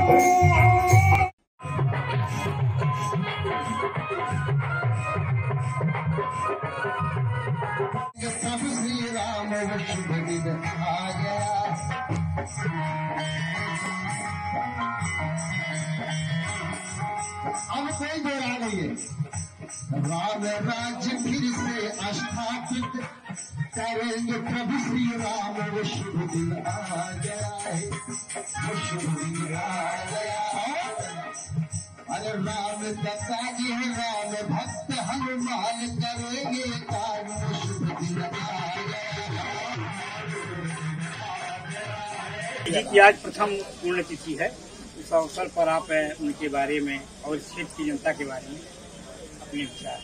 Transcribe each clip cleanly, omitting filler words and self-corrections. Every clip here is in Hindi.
श्री राम शुभ दिन आ गया। अब कोई दोहरा नहीं है। राम राज्य फिर से स्थापित करेंगे प्रभु श्री राम, वो शुभ दिन आ गया है, वो शुभ दिन आ गया। अरे राम दत्ता जी है, राम भक्त हनुमान करेंगे काम, वो शुभ दिन आ गया। की आज प्रथम पुण्यतिथि है। इस अवसर पर आप उनके बारे में और इस क्षेत्र की जनता के बारे में अपने विचार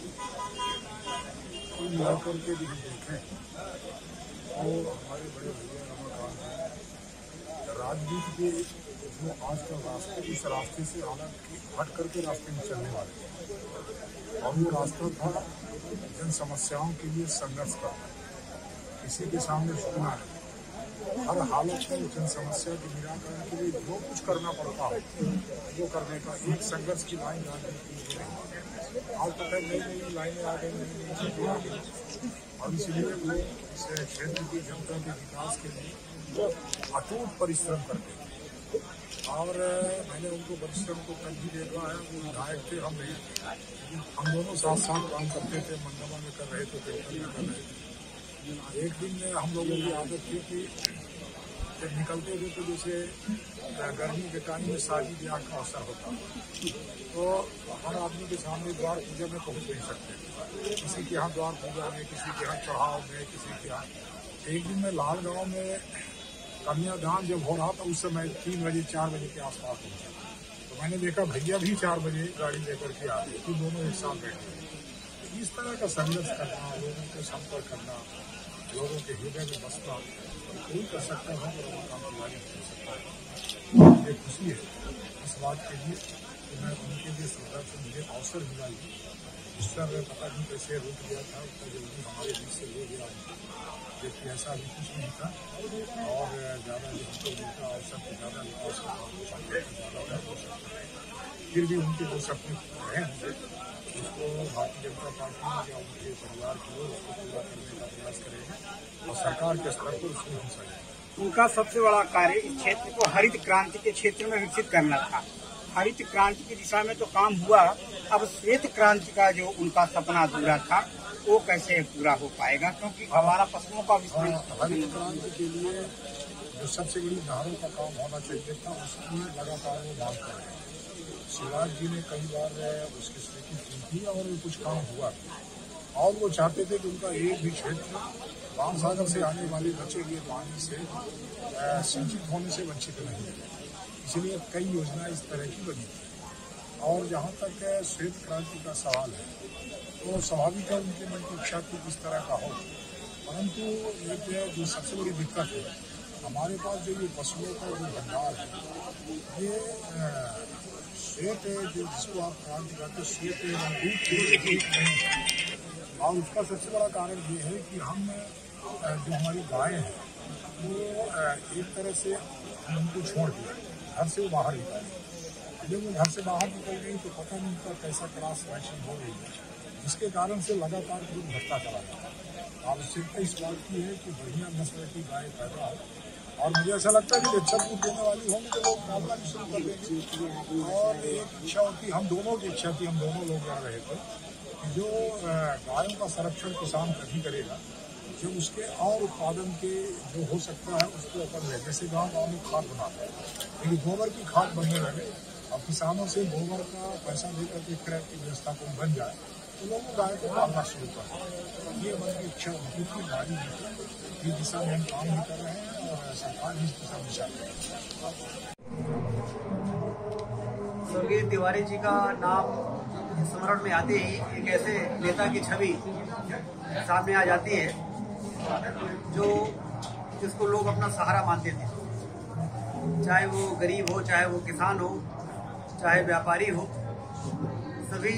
मिलाकर के भी देखें तो हमारे बड़े भैया रमाकांत हैं। राजनीति के जो आज का रास्ते, इस रास्ते से हट करके रास्ते में चलने वाले, और वो रास्ता था जन समस्याओं के लिए संघर्ष करना, किसी के सामने झुकना है, हर हालत में जन समस्या के निराकरण के लिए जो कुछ करना पड़ता है वो करने का एक संघर्ष की लाइन राजनीति में आज तक नई नई लाइनें आ गई, नई चीजें आ गई, और इसलिए वो इस क्षेत्र की जनता के विकास के लिए अटूट परिश्रम करते थे। और मैंने उनको परिश्रम को कल भी देखा है। वो विधायक थे, हम नहीं थे, हम दोनों साथ साथ काम करते थे, मंडमा में कर रहे थे, पेपर में कर रहे थे। एक दिन हम लोगों की आदत थी कि जब निकलते थे तो जैसे गर्मी के टाइम में शादी ब्याह का अवसर होता, तो हर आदमी के सामने द्वार पूजा में पहुंच नहीं सकते। किसी के यहाँ द्वार पूजा में, किसी के यहाँ चढ़ाव में, किसी के यहाँ। एक दिन मैं लाल गाँव में कन्यादान जब हो रहा था, उस समय 3 बजे 4 बजे के आसपास पहुंचा, तो मैंने देखा भैया भी 4 बजे गाड़ी लेकर के आ रहे, तो दोनों एक साथ बैठे। इस तरह का संघर्ष करना, लोगों को संपर्क करना, लोगों के हृदय में बसना कोई कर सकता है, और काम कर सकता है। मुझे खुशी है इस बात के लिए कि मैं उनके लिए सरकार से मुझे अवसर मिला। इस तरह पता नहीं कैसे रुक गया था, उतना जल्दी हमारे बीच से हो गया, जबकि ऐसा भी कुछ नहीं था। और ज़्यादा जो हमको मिलता अवसर को ज़्यादा फिर भी उनके जो सपने रहे होंगे उसको भारतीय जनता पार्टी या उनके परिवार की ओर उसको पूरा करने का प्रयास करेंगे, और सरकार के स्तर पर उसमें हम सकें। उनका सबसे बड़ा कार्य इस क्षेत्र को हरित क्रांति के क्षेत्र में विकसित करना था। हरित क्रांति की दिशा में तो काम हुआ, अब श्वेत क्रांति का जो उनका सपना अधूरा था वो कैसे पूरा हो पाएगा, क्योंकि हमारा पशुओं का हरित क्रांति के लिए जो सबसे बड़ी धारों का काम होना चाहिए था, उसकी लगातार वो मांग कर रहे हैं। शिवराज जी ने कई बार उसकी स्वीकृति की थी और कुछ काम हुआ, और वो चाहते थे कि उनका एक भी क्षेत्र बाणसागर से आने वाले बचे हुए पानी से सिंचित होने से वंचित नहीं है। इसलिए कई योजनाएं इस तरह की बनी थी। और जहाँ तक श्वेत क्रांति का सवाल है, तो स्वाभाविक है उनके मन की इच्छा थी किस तरह का हो, परंतु एक जो सबसे बड़ी दिक्कत है, हमारे पास जो ये पशुओं का जो भंडार है, ये श्वेत जिसको आप क्रांति कहते हैं, श्वेत दूध नहीं है। और उसका सबसे बड़ा कारण ये है कि हम जो हमारी गायें हैं वो एक तरह से हम उनको छोड़ दिया, घर से वो बाहर निकल। जब वो घर से बाहर निकल गई तो पता नहीं उनका कैसा क्रॉस वैक्सीन हो गई, जिसके कारण से लगातार दूध घटता चला जाता। आवश्यकता इस बात की है कि बढ़िया नस्ल की गाय पैदा हो, और मुझे ऐसा लगता है कि अच्छा दूध देने वाली होंगी तो लोग पालना भी शुरू कर देंगे। और एक इच्छा होती, हम दोनों की इच्छा थी, हम दोनों लोग जा रहे थे, जो गायों का संरक्षण किसान तभी करेगा जो उसके और उत्पादन के जो हो सकता है उसको अपन ले। जैसे गाँव में खाद बनाते हैं, लेकिन गोबर की खाद बनने लगे, और किसानों से गोबर का पैसा लेकर के क्रय की व्यवस्था को बन जाए, तो लोग गाय को पालना शुरू कर। ये हमारी इच्छा उनकी थी, हमारी इस दिशा में हम काम भी कर रहे हैं, और सरकार भी इस दिशा में चल रही है। स्वर्गीय तिवारी जी का नाम स्मरण में आते ही एक ऐसे नेता की छवि सामने आ जाती है जो जिसको लोग अपना सहारा मानते थे, चाहे वो गरीब हो, चाहे वो किसान हो, चाहे व्यापारी हो, सभी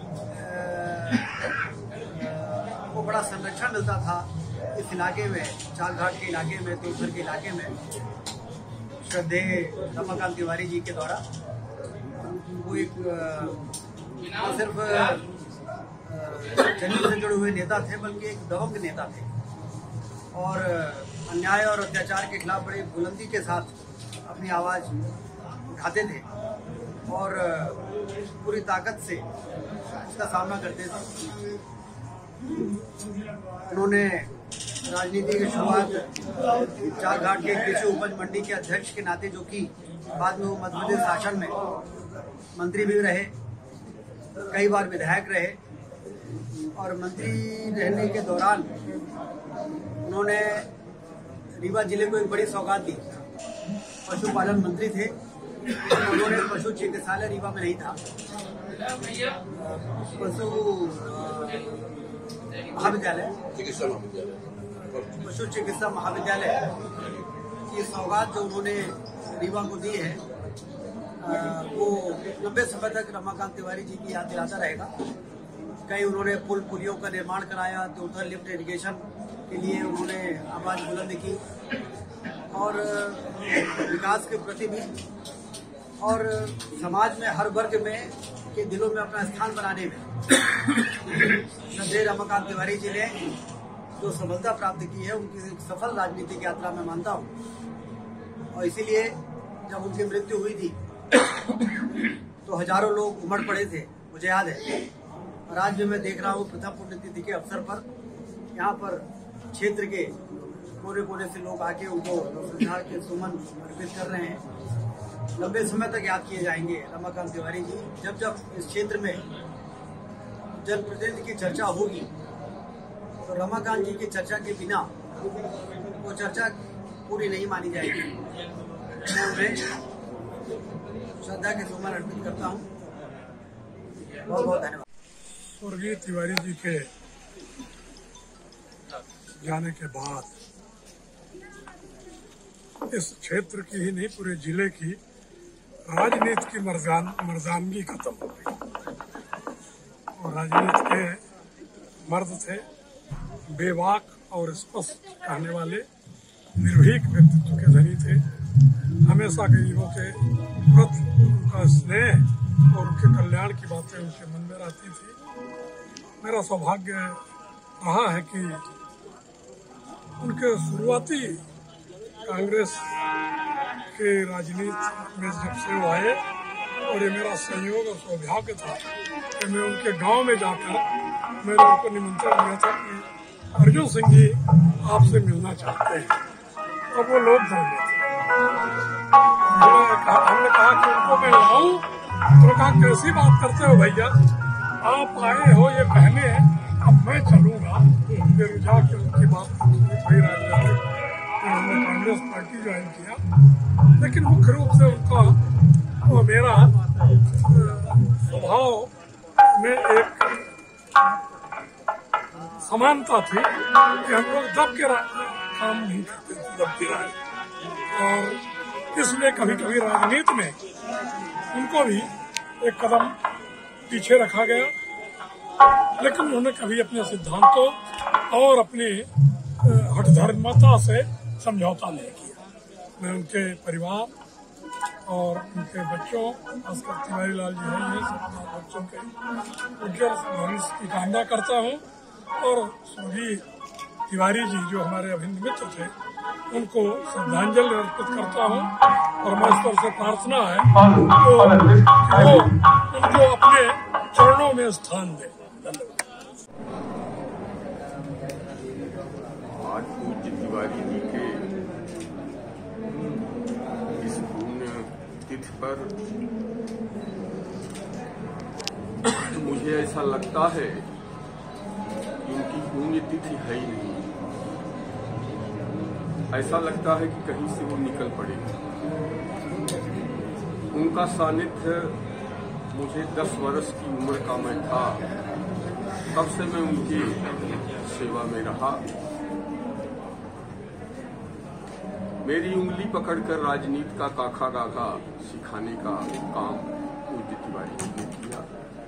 को बड़ा संरक्षण मिलता था इस इलाके में, चालघाट के इलाके में, देवघर के इलाके में। श्रद्धेय रमाकांत तिवारी जी के द्वारा। वो एक न सिर्फ जमीन से जुड़े हुए नेता थे बल्कि एक दबंग नेता थे और अन्याय और अत्याचार के खिलाफ बड़ी बुलंदी के साथ अपनी आवाज़ उठाते थे और पूरी ताकत से इसका सामना करते थे। उन्होंने राजनीति की शुरुआत चारघाट के कृषि उपज मंडी के अध्यक्ष के नाते, जो कि बाद में वो मध्य प्रदेश शासन में मंत्री भी रहे, कई बार विधायक रहे और मंत्री रहने के दौरान उन्होंने रीवा जिले को एक बड़ी सौगात दी। पशुपालन मंत्री थे, उन्होंने पशु चिकित्सालय रीवा में नहीं था, पशु चिकित्सा महाविद्यालय की सौगात जो उन्होंने रीवा को दी है वो लंबे समय तक रमाकांत तिवारी जी की याद दिलाता रहेगा। कई उन्होंने पुल पुलियों का निर्माण कराया, तो उधर लिफ्ट इरिगेशन के लिए उन्होंने आवाज़ बुलंद की और विकास के प्रति भी और समाज में हर वर्ग में के दिलों में अपना स्थान बनाने में श्रद्धेय रमाकांत तिवारी जी ने जो सफलता प्राप्त की है, उनकी एक सफल राजनीतिक यात्रा में मानता हूँ। और इसीलिए जब उनकी मृत्यु हुई थी तो हजारों लोग उमड़ पड़े थे, मुझे याद है। और आज भी मैं देख रहा हूँ प्रथम पुण्यतिथि के अवसर पर यहाँ पर क्षेत्र के कोने कोने से लोग आके उनको श्रद्धा के सुमन अर्पित कर रहे हैं। लंबे समय तक याद किए जाएंगे रमाकांत तिवारी जी। जब जब इस क्षेत्र में जनप्रतिनिधि की चर्चा होगी तो रमाकांत जी की चर्चा के बिना वो चर्चा पूरी नहीं मानी जाएगी। मैं उन्हें श्रद्धा के सुमन अर्पित करता हूँ। बहुत बहुत धन्यवाद। स्वर्गीय तिवारी जी के जाने के बाद इस क्षेत्र की ही नहीं, पूरे जिले की राजनीति की मर्दानगी खत्म हो गई। और राजनीति के मर्द थे, बेबाक और स्पष्ट कहने वाले, निर्भीक व्यक्तित्व के धनी थे। हमेशा गरीबों के प्रति उनका स्नेह और उनके कल्याण की बातें उनके मन में रहती थी। मेरा सौभाग्य रहा है कि उनके शुरुआती कांग्रेस के राजनीति में जब से वो आए, और ये मेरा संयोग और सौभाग्य था कि मैं उनके गांव में जाकर मैंने उनको निमंत्रण दिया था कि अर्जुन सिंह जी आपसे मिलना चाहते हैं। और वो लोग धर्मी थे। हमने कहा कि उनको मैं लाऊं, तो कहा कैसी बात करते हो भैया, आप आए हो ये कहने, अब मैं चलूंगा। फिर जाके उनकी बात थोड़ी राजनीतिक, उन्होंने कांग्रेस पार्टी ज्वाइन किया। लेकिन मुख्य रूप से उनका और मेरा स्वभाव में एक समानता थी कि हम लोग दब के काम नहीं करते थे, दब के राज। और इसलिए कभी कभी राजनीति में उनको भी एक कदम पीछे रखा गया, लेकिन उन्होंने कभी अपने सिद्धांतों और अपनी हठधर्मता से समझौता नहीं किया। मैं उनके परिवार और उनके बच्चों, खासकर तिवारी लाल जी हैं, ये सब बच्चों के उनके भविष्य की कामना करता हूँ। और स्वर्गीय तिवारी जी जो हमारे अभिन्न मित्र थे, उनको श्रद्धांजलि अर्पित करता हूँ। और मैं ईश्वर से प्रार्थना है तो उनको अपने चरणों में स्थान दे। धन्यवाद। आज पूज्य तिवारी जी के इस पुण्य तिथि पर मुझे ऐसा लगता है कि उनकी पुण्य तिथि है ही नहीं। ऐसा लगता है कि कहीं से वो निकल पड़े। उनका सानिध्य मुझे 10 वर्ष की उम्र का मैं था, तब से मैं उनकी सेवा में रहा। मेरी उंगली पकड़कर राजनीति का काखा गाखा सिखाने का काम पूज्य तिवारी जी ने किया।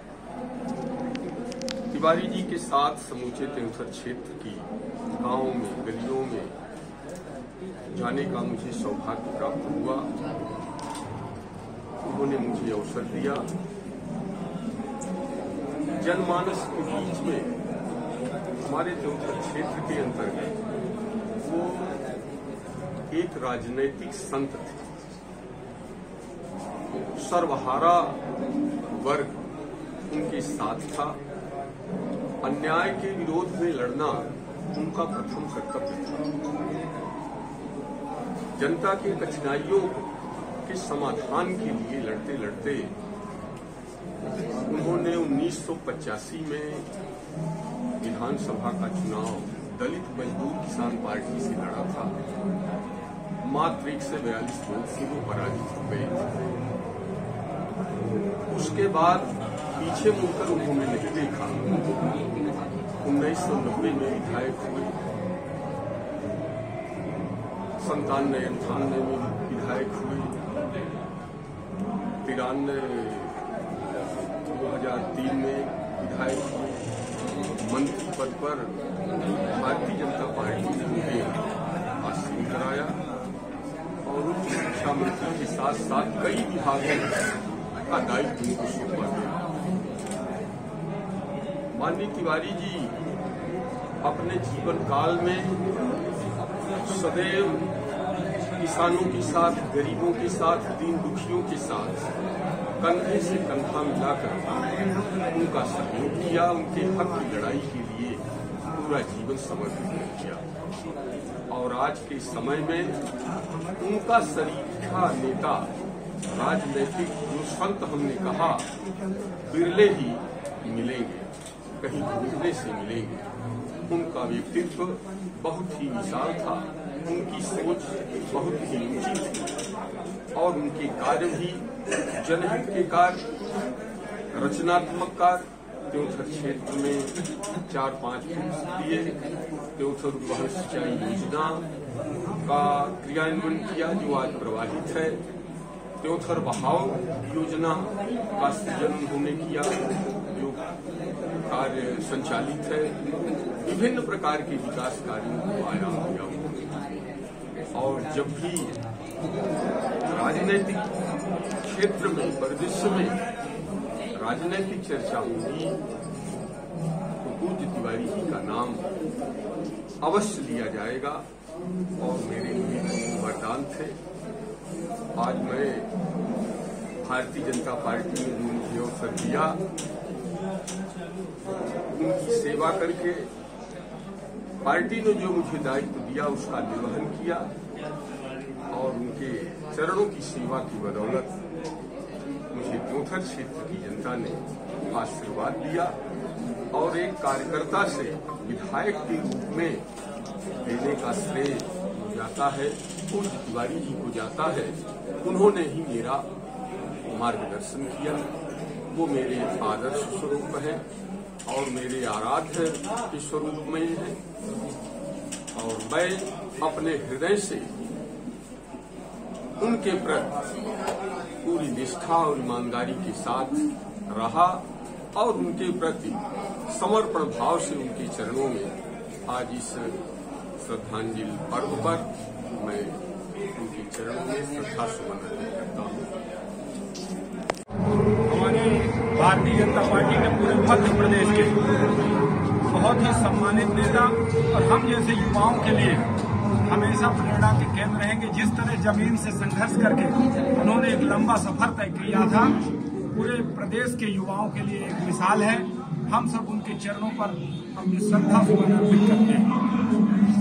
तिवारी जी के साथ समूचे तेमसर क्षेत्र की गांवों में, गलियों में जाने का मुझे सौभाग्य प्राप्त हुआ। उन्होंने मुझे अवसर दिया। जनमानस के बीच में हमारे देवघर क्षेत्र के अंतर्गत वो एक राजनैतिक संत थे। सर्वहारा वर्ग उनके साथ था। अन्याय के विरोध में लड़ना उनका प्रथम कर्तव्य था। जनता की कठिनाइयों के समाधान के लिए लड़ते लड़ते उन्होंने 1985 में विधानसभा का चुनाव दलित मजदूर किसान पार्टी से लड़ा था। मात्र 142 वोट से वो पराजित हो गए थे। उसके बाद पीछे मुड़कर उन्होंने नहीं देखा। 1990 में विधायक हुए, 97-98 में विधायक हुए, 2003 में विधायक हुए। मंत्री पद पर भारतीय जनता पार्टी ने उन्हें आसीन कराया और उच्च शिक्षा मंत्री के साथ साथ कई विभागों का दायित्व उनको सौंपा गया। माननीय तिवारी जी अपने जीवन काल में सदैव किसानों के साथ, गरीबों के साथ, दीन दुखियों के साथ कंधे से कंधा मिलाकर उनका सहयोग किया। उनके हक की लड़ाई के लिए पूरा जीवन समर्पित किया। और आज के समय में उनका सरीखा नेता, राजनीतिक जो संत हमने कहा, बिरले ही मिलेंगे, कहीं घूमने से मिलेंगे। उनका व्यक्तित्व बहुत ही विशाल था, उनकी सोच बहुत ही ऊंची थी और उनके कार्य भी जनहित के कार्य, रचनात्मक कार्य। देवघर क्षेत्र में 4-5 फीट दिए, देवघर उपहर सिंचाई योजना का क्रियान्वयन किया जो आज प्रवाहित है। देवघर बहाव योजना का सृजन उन्होंने किया जो कार्य संचालित है। विभिन्न प्रकार के विकास कार्यों को आयाम दिया उन्होंने। और जब भी राजनीतिक क्षेत्र में, परिदृश्य में राजनीतिक चर्चा होगी तो पूज्य तिवारी जी का नाम अवश्य लिया जाएगा और मेरे लिए वरदान थे। आज मैं भारतीय जनता पार्टी ने जो मुझे अवसर दिया, उनकी सेवा करके पार्टी ने जो मुझे दायित्व दिया उसका निर्वहन किया और उनके चरणों की सेवा की बदौलत मुझे देवघर क्षेत्र की जनता ने आशीर्वाद दिया और एक कार्यकर्ता से विधायक के रूप में देने का श्रेय जाता है, पूज्य तिवारी जी को जाता है। उन्होंने ही मेरा मार्गदर्शन किया। वो मेरे आदर्श स्वरूप है और मेरे आराध्य के स्वरूप में है और मैं अपने हृदय से उनके प्रति पूरी निष्ठा और ईमानदारी के साथ रहा और उनके प्रति समर्पण भाव से उनके चरणों में आज इस श्रद्धांजलि पर्व पर मैं उनके चरणों में श्रद्धा सुमन अर्पित करता हूँ। हमारे भारतीय जनता पार्टी के पूरे मध्य प्रदेश के बहुत ही सम्मानित नेता और हम जैसे युवाओं के लिए हमेशा प्रेरणा के केंद्र रहेंगे। जिस तरह जमीन से संघर्ष करके उन्होंने एक लंबा सफर तय किया था, पूरे प्रदेश के युवाओं के लिए एक मिसाल है। हम सब उनके चरणों पर अपनी श्रद्धा सुमन अर्पित करते हैं।